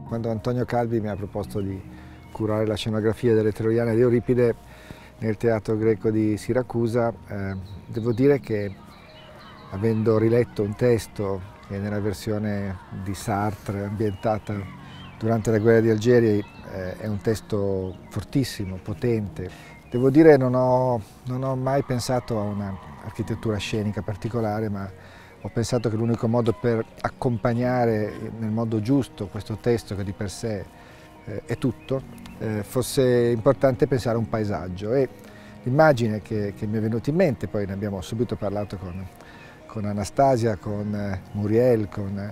Quando Antonio Calvi mi ha proposto di curare la scenografia delle Troiane di Euripide nel Teatro Greco di Siracusa, devo dire che, avendo riletto un testo che nella versione di Sartre, ambientata durante la guerra di Algeri, è un testo fortissimo, potente, devo dire non ho mai pensato a un'architettura scenica particolare, ma ho pensato che l'unico modo per accompagnare nel modo giusto questo testo, che di per sé è tutto, fosse importante pensare a un paesaggio. E l'immagine che mi è venuta in mente, poi ne abbiamo subito parlato con Anastasia, con Muriel,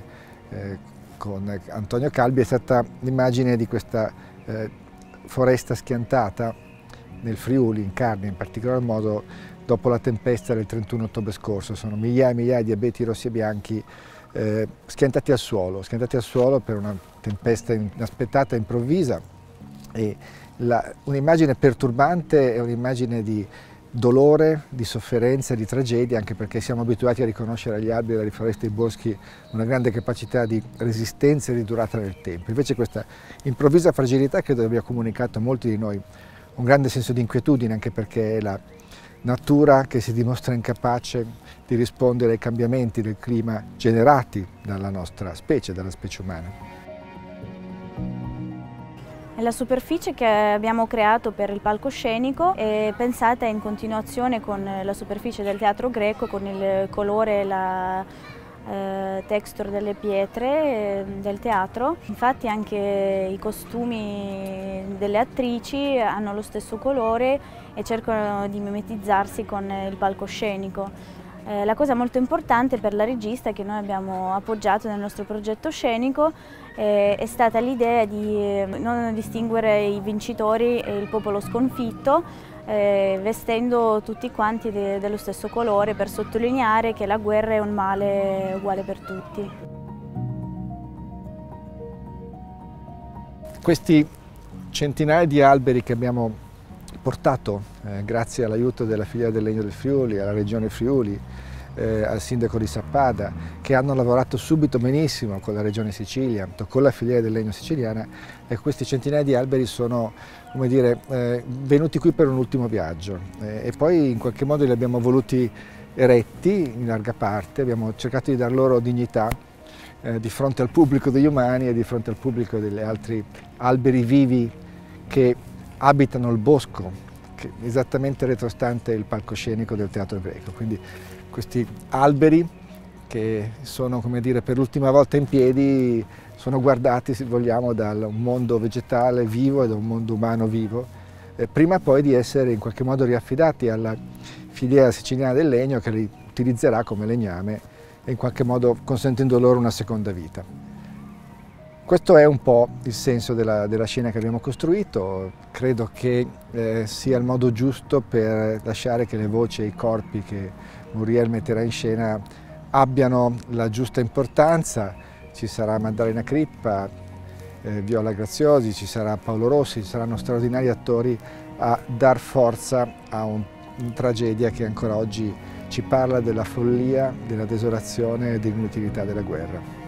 con Antonio Calvi, è stata l'immagine di questa foresta schiantata nel Friuli, in Carnia in particolar modo, dopo la tempesta del 31 ottobre scorso. Sono migliaia e migliaia di abeti rossi e bianchi schiantati al suolo per una tempesta inaspettata e improvvisa. E un'immagine perturbante è un'immagine di dolore, di sofferenza, di tragedia, anche perché siamo abituati a riconoscere agli alberi, alle foreste e ai boschi una grande capacità di resistenza e di durata nel tempo. Invece questa improvvisa fragilità credo abbia comunicato a molti di noi un grande senso di inquietudine, anche perché è la natura che si dimostra incapace di rispondere ai cambiamenti del clima generati dalla nostra specie, dalla specie umana. La superficie che abbiamo creato per il palcoscenico è pensata in continuazione con la superficie del Teatro Greco, con il colore e la texture delle pietre del teatro. Infatti anche i costumi delle attrici hanno lo stesso colore e cercano di mimetizzarsi con il palcoscenico. La cosa molto importante per la regista che noi abbiamo appoggiato nel nostro progetto scenico è stata l'idea di non distinguere i vincitori e il popolo sconfitto, vestendo tutti quanti dello stesso colore, per sottolineare che la guerra è un male uguale per tutti. Questi centinaia di alberi che abbiamo portato, grazie all'aiuto della filiera del legno del Friuli, alla regione Friuli, al sindaco di Sappada, che hanno lavorato subito benissimo con la regione Sicilia, con la filiera del legno siciliana, e questi centinaia di alberi sono, come dire, venuti qui per un ultimo viaggio, e poi in qualche modo li abbiamo voluti eretti in larga parte, abbiamo cercato di dar loro dignità di fronte al pubblico degli umani e di fronte al pubblico degli altri alberi vivi che abitano il bosco, esattamente retrostante il palcoscenico del Teatro Greco. Quindi questi alberi, che sono, come dire, per l'ultima volta in piedi, sono guardati, se vogliamo, da un mondo vegetale vivo e da un mondo umano vivo, prima poi di essere in qualche modo riaffidati alla filiera siciliana del legno, che li utilizzerà come legname e in qualche modo consentendo loro una seconda vita. Questo è un po' il senso della scena che abbiamo costruito. Credo che sia il modo giusto per lasciare che le voci e i corpi che Muriel metterà in scena abbiano la giusta importanza. Ci sarà Maddalena Crippa, Viola Graziosi, ci sarà Paolo Rossi, ci saranno straordinari attori a dar forza a una tragedia che ancora oggi ci parla della follia, della desolazione e dell'inutilità della guerra.